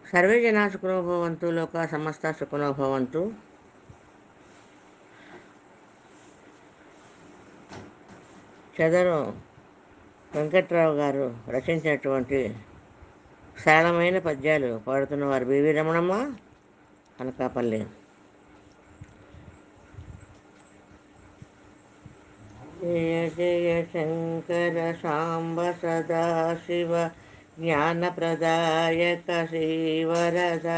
Survey జనా సుఖినో భవంతు, లోకా సమస్త సుఖినో భవంతు. చదరం వెంకట్రావు గారు రచించినటువంటి సరళమైన పద్యాలు పాడుతున్న వారు బివి రమణమ్మ, అనకాపల్లి. జయ జయ శంకర సాంబ సదాశివ జ్ఞానప్రదాయక శ్రీవరదా,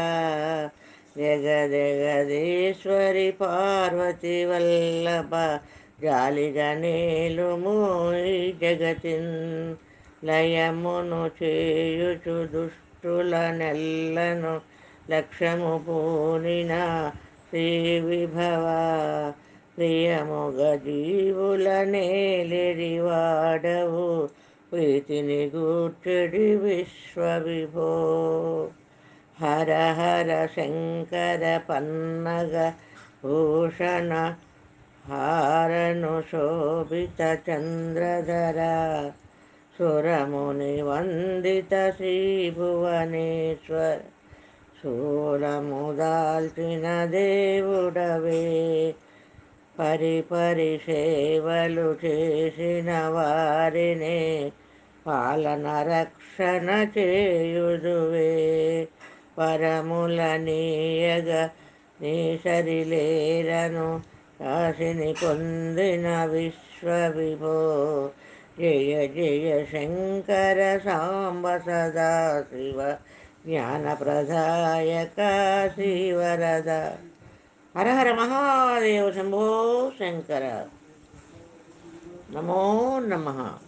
జగదేశ్వరి పార్వతి వల్లభ జాలిగనేలుము ఈ జగతిన్, లయమును చేయుచు దుష్టుల నెల్లను లక్ష్యము పూనిన శ్రీ విభవ, ప్రియముగ జీవుల నేలిడివాడవు ప్రీతిని గూర్చెడి విశ్వవిభో, హర హర శంకర పన్నగ భూషణ హారను శోభిత చంద్రధర, సురముని వందిత శ్రీ భువనేశ్వర, శూలము దాల్చిన దేవుడవే, పరిపరి సేవలు చేసిన వారినే పాలన రక్షణ చేయుదువే, పరముల నీయగ నీసరిలేరను కాశిని పొందిన విశ్వవిభో, జయ జయ శంకర సాంబ సదాశివ జ్ఞానప్రదాయక శ్రీవరద. హర హర మహాదేవ శంభో శంకర. నమో నమః.